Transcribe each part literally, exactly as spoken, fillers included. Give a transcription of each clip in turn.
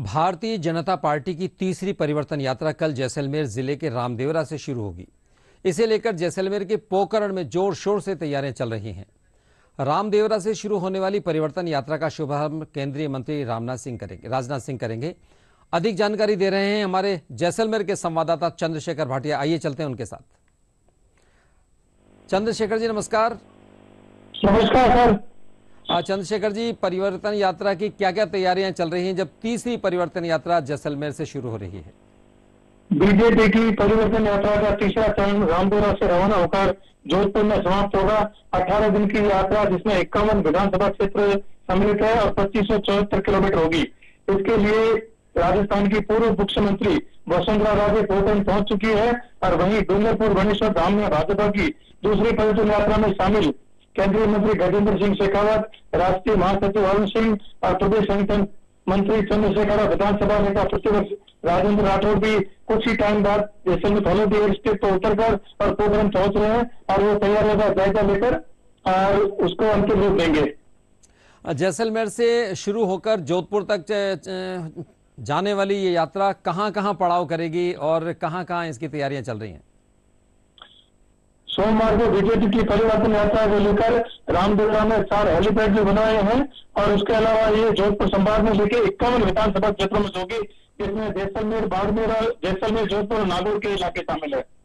Bharatiya Janata party की तीसरी परिवर्तन यात्रा कल जैसलमेर जिले के रामदेवरा से शुरू होगी। इसे लेकर जैसलमेर के पोकरण में जोर शोर से तैयारियां चल रही हैं। रामदेवरा से शुरू होने वाली परिवर्तन यात्रा का शुभारंभ केंद्रीय मंत्री राजनाथ सिंह करेंगे राजनाथ सिंह करेंगे अधिक जानकारी दे रहे हैं हमारे जैसलमेर के संवाददाता चंद्रशेखर भाटिया। आइए चलते हैं उनके साथ। चंद्रशेखर जी नमस्कार। नमस्कार सर। चंद्रशेखर जी, परिवर्तन यात्रा की क्या क्या तैयारियां चल रही हैं जब तीसरी परिवर्तन यात्रा जैसलमेर से शुरू हो रही है? बीजेपी की परिवर्तन यात्रा का तीसरा चरण रामदेवरा से रवाना होकर जोधपुर में समाप्त होगा। अठारह दिन की यात्रा जिसमें इक्यावन विधानसभा क्षेत्र सम्मिलित है और पच्चीस सौ चौहत्तर किलोमीटर होगी। इसके लिए राजस्थान की पूर्व मुख्यमंत्री वसुंधरा राजे पोकरण पहुंच चुकी है और वहीं डूंगरपुर वनेश्वर धाम में भाजपा की दूसरी परिवर्तन यात्रा में शामिल केंद्रीय मंत्री गजेंद्र सिंह शेखावत, राष्ट्रीय महासचिव अरुण सिंह और प्रदेश संगठन मंत्री चंद्रशेखर, विधानसभा नेता प्रतिपक्ष राजेंद्र राठौर भी कुछ ही टाइम बाद जैसलमेर हॉलोटी एयर स्टेट पर उतरकर और पोकरण पहुंच रहे हैं और वो तैयारियों का जायजा लेकर और उसको अंतिम रूप देंगे। जैसलमेर से शुरू होकर जोधपुर तक जाने वाली ये यात्रा कहां कहां पड़ाव करेगी और कहां कहां इसकी तैयारियां चल रही हैं? सोमवार को बीजेपी की परिवर्तन यात्रा को लेकर रामदेवरा में चार हेलीपैड भी बनाए हैं और उसके अलावा ये जोधपुर संभाग में लेके इक्यावन विधानसभा क्षेत्रों में होगी, जिसमें जैसलमेर, बाड़मेर, जैसलमेर, जोधपुर और नागौर के इलाके शामिल है।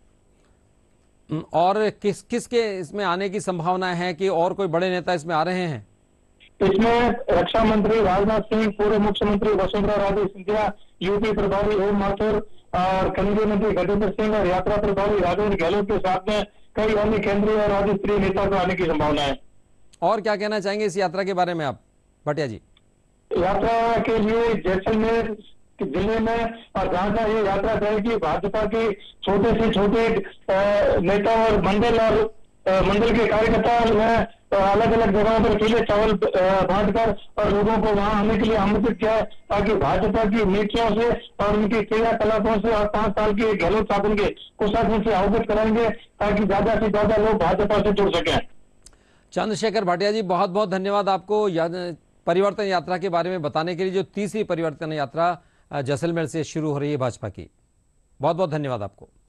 और किस किस के इसमें आने की संभावना है कि और कोई बड़े नेता इसमें आ रहे हैं? इसमें रक्षा मंत्री राजनाथ सिंह, पूर्व मुख्यमंत्री वसुंधरा राजे सिंधिया, यूपी प्रभारी ओम माथुर और केंद्रीय मंत्री गजेंद्र सिंह और यात्रा प्रभारी राजेंद्र गहलोत के साथ में कई अन्य केंद्रीय और राज्य स्तरीय नेता को आने की संभावना है। और क्या कहना चाहेंगे इस यात्रा के बारे में आप भाटिया जी? यात्रा के लिए जैसलमेर जिले में और जहां जहां ये यात्रा जाएगी भाजपा के छोटे से छोटे नेता और मंडल और मंडल के कार्यकर्ता अलग अलग जगहों पर पीले चावल बांटकर और लोगों को वहां आने के लिए आमंत्रित किया है ताकि भाजपा की नीतियों से और उनकी क्रियाकलापों से और पांच साल के गहलोत शासन के कुशासन से अवगत कराएंगे ताकि ज्यादा से ज्यादा लोग भाजपा से जुड़ सकें। चंद्रशेखर भाटिया जी, बहुत बहुत धन्यवाद आपको परिवर्तन यात्रा के बारे में बताने के लिए, जो तीसरी परिवर्तन यात्रा जैसलमेर से शुरू हो रही है भाजपा की। बहुत बहुत धन्यवाद आपको।